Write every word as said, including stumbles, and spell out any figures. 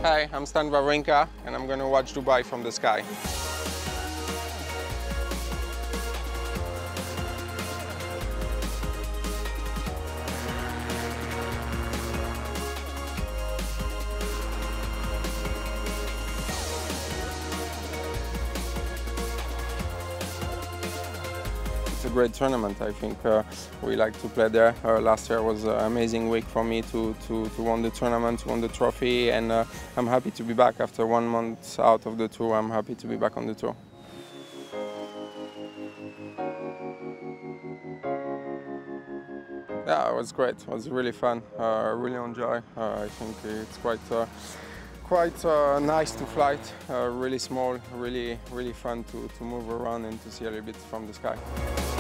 Hi, I'm Stan Wawrinka and I'm going to watch Dubai from the sky. It's a great tournament. I think uh, we like to play there. Uh, last year was an amazing week for me to, to, to win the tournament, to win the trophy, and uh, I'm happy to be back after one month out of the tour. I'm happy to be back on the tour. Yeah, it was great. It was really fun. Uh, I really enjoy. Uh, I think it's quite uh, quite uh, nice to fly. Uh, really small, really really fun to, to move around and to see a little bit from the sky.